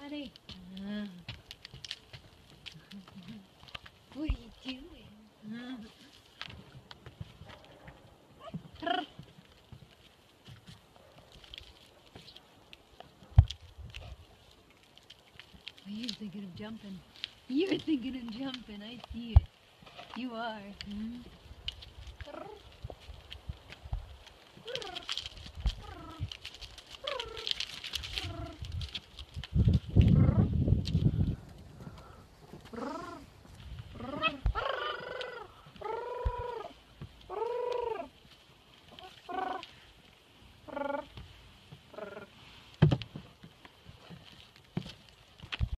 Daddy. What are you doing? You're thinking of jumping. You're thinking of jumping. I see it. You are.